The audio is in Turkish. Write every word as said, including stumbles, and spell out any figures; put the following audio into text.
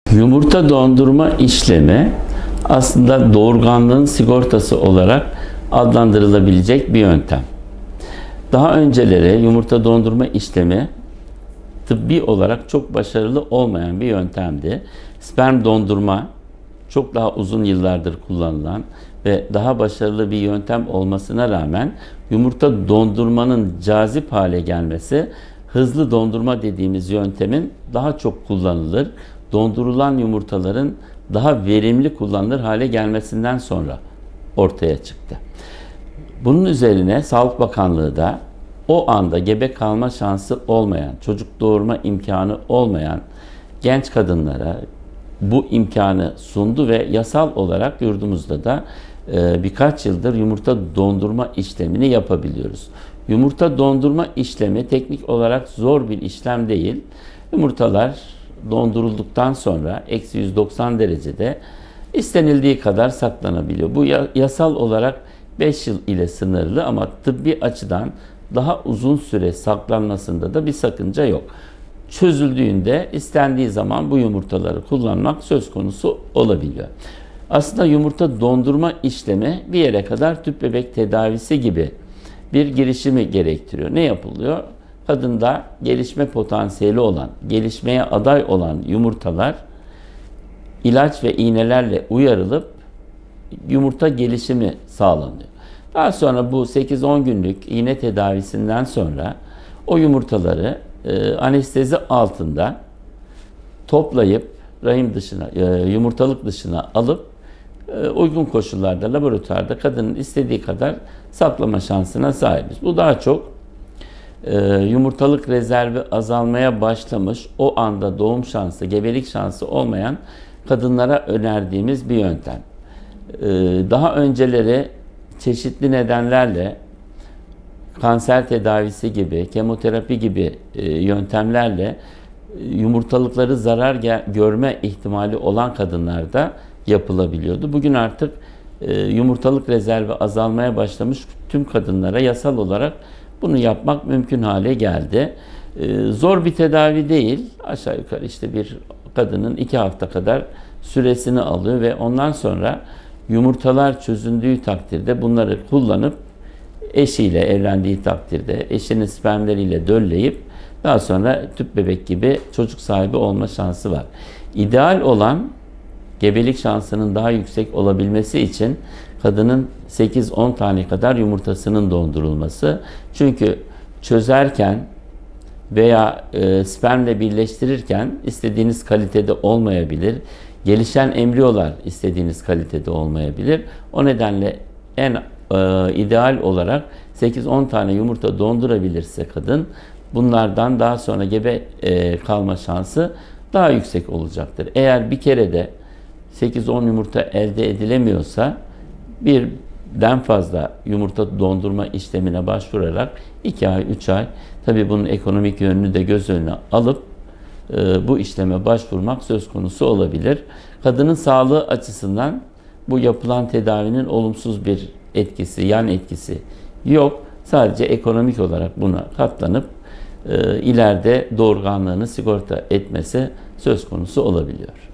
Yumurta dondurma işlemi aslında doğurganlığın sigortası olarak adlandırılabilecek bir yöntem. Daha önceleri yumurta dondurma işlemi tıbbi olarak çok başarılı olmayan bir yöntemdi. Sperm dondurma çok daha uzun yıllardır kullanılan ve daha başarılı bir yöntem olmasına rağmen yumurta dondurmanın cazip hale gelmesi hızlı dondurma dediğimiz yöntemin daha çok kullanılır, dondurulan yumurtaların daha verimli kullanılır hale gelmesinden sonra ortaya çıktı. Bunun üzerine Sağlık Bakanlığı da o anda gebe kalma şansı olmayan, çocuk doğurma imkanı olmayan genç kadınlara bu imkanı sundu ve yasal olarak yurdumuzda da e, birkaç yıldır yumurta dondurma işlemini yapabiliyoruz. Yumurta dondurma işlemi teknik olarak zor bir işlem değil. Yumurtalar dondurulduktan sonra eksi yüz doksan derecede istenildiği kadar saklanabiliyor. Bu yasal olarak beş yıl ile sınırlı ama tıbbi açıdan daha uzun süre saklanmasında da bir sakınca yok. Çözüldüğünde istendiği zaman bu yumurtaları kullanmak söz konusu olabiliyor. Aslında yumurta dondurma işlemi bir yere kadar tüp bebek tedavisi gibi bir girişimi gerektiriyor. Ne yapılıyor? Kadında gelişme potansiyeli olan, gelişmeye aday olan yumurtalar ilaç ve iğnelerle uyarılıp yumurta gelişimi sağlanıyor. Daha sonra bu sekiz on günlük iğne tedavisinden sonra o yumurtaları e, anestezi altında toplayıp rahim dışına, e, yumurtalık dışına alıp e, uygun koşullarda laboratuvarda kadının istediği kadar saklama şansına sahibiz. Bu daha çok e, yumurtalık rezervi azalmaya başlamış, o anda doğum şansı, gebelik şansı olmayan kadınlara önerdiğimiz bir yöntem. E, daha önceleri çeşitli nedenlerle kanser tedavisi gibi, kemoterapi gibi e, yöntemlerle e, yumurtalıkları zarar görme ihtimali olan kadınlarda yapılabiliyordu. Bugün artık e, yumurtalık rezervi azalmaya başlamış tüm kadınlara yasal olarak bunu yapmak mümkün hale geldi. E, zor bir tedavi değil. Aşağı yukarı işte bir kadının iki hafta kadar süresini alıyor ve ondan sonra yumurtalar çözündüğü takdirde bunları kullanıp eşiyle evlendiği takdirde eşinin spermleriyle dölleyip daha sonra tüp bebek gibi çocuk sahibi olma şansı var. İdeal olan gebelik şansının daha yüksek olabilmesi için kadının sekiz on tane kadar yumurtasının dondurulması. Çünkü çözerken veya e, spermle birleştirirken istediğiniz kalitede olmayabilir. Gelişen embriyolar istediğiniz kalitede olmayabilir. O nedenle en e, ideal olarak sekiz on tane yumurta dondurabilirse kadın, bunlardan daha sonra gebe e, kalma şansı daha yüksek olacaktır. Eğer bir kere de sekiz on yumurta elde edilemiyorsa birden fazla yumurta dondurma işlemine başvurarak iki ay, üç ay, tabii bunun ekonomik yönünü de göz önüne alıp e, bu işleme başvurmak söz konusu olabilir. Kadının sağlığı açısından bu yapılan tedavinin olumsuz bir etkisi, yan etkisi yok. Sadece ekonomik olarak buna katlanıp e, ileride doğurganlığını sigorta etmesi söz konusu olabiliyor.